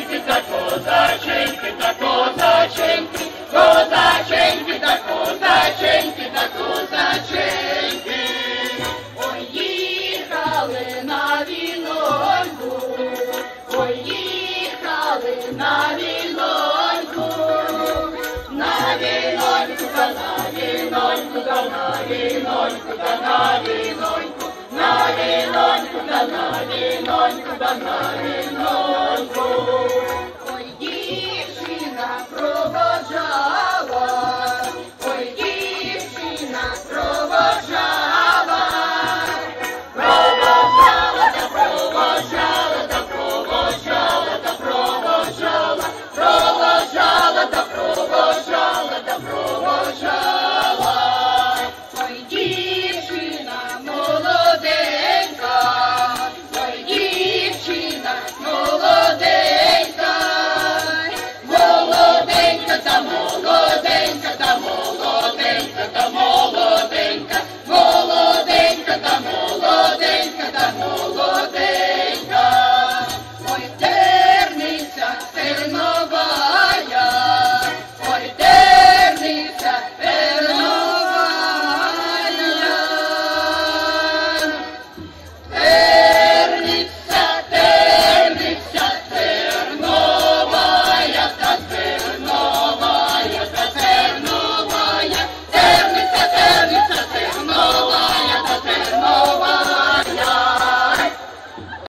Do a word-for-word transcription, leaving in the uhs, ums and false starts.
козаченьки та козаченьки та козаченьки, козаченьки та козаченьки та козаченьки. Ой, їхали на віночку, ой, їхали на віночку, на віночку та на віночку та на віночку та на віночку, на віночку та на віночку та на віночку.